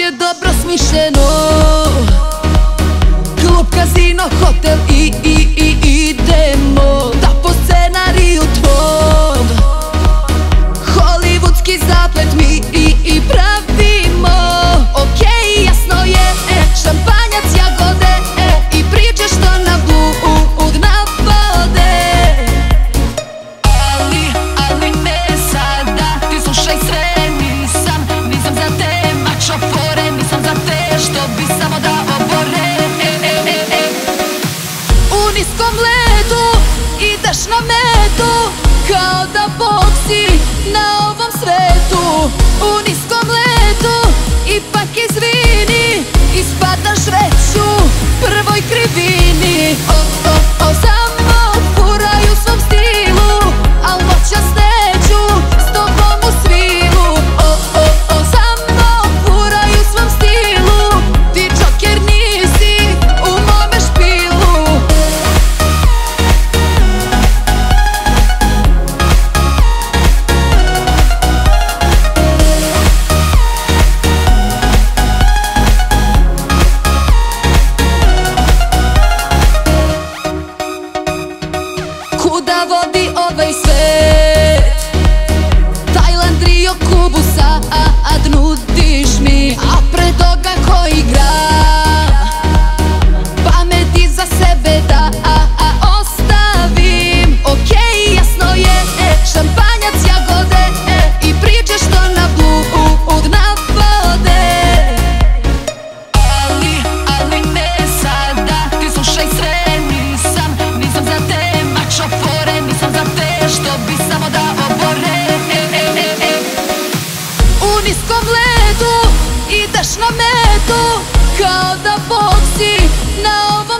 je dobro smišljeno. Klub, kazino, hotel i idemo da po scenariju tvom hollywoodski zaplet mi i pravimo. Okej, jasno je, šampanjac, jagode i priče što na blud navode. Ali ne sada, ti slušaj sve, nisam za te mačofore, nisam za te što bi samo da obore. U niskom ledu ideš na metu, kao da Bog si na ovom svetu. U niskom ledu ipak izvini, ispadaš već u prvoj krivini. Samo furaj u svom stilu, al noćas neću s tobom u svilu. Samo furaj u svom stilu, ti džoker nisi u mome špilu. Kuda vodi ovaj svet? Tajland, Rio, Kubu sad nudiš mi, a pre toga koji gram pamet iza sebe da ostavim. Okej, jasno je, šampanjac, jagode i priče što na blud navode. Ali ne sada, ti slušaj sve, nisam za te mačofore, nisam za te što bi samo da obore. U niskom ledu ideš na metu, kao da Bog si na ovom